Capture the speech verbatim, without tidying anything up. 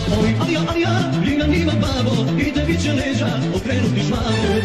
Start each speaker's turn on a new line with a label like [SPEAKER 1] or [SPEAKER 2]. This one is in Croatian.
[SPEAKER 1] Oj, Alija, Alija, Lina nima babo, i tebi će leđa okrenut dušmanu.